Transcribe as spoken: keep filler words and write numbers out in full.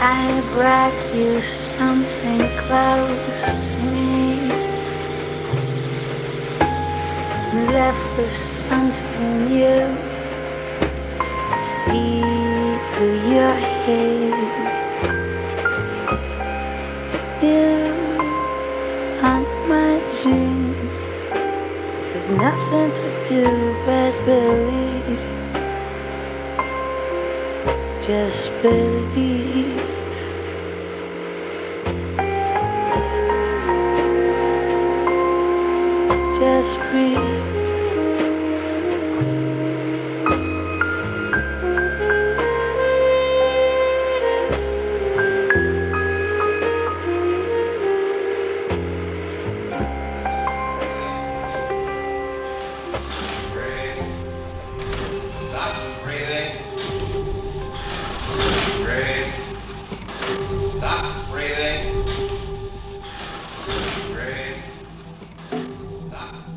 I brought you something close to me. Left with something new. See through your head. You aren't my dream. There's nothing to do but believe. Just believe. Just breathe. Stop breathing. Breathe. Stop.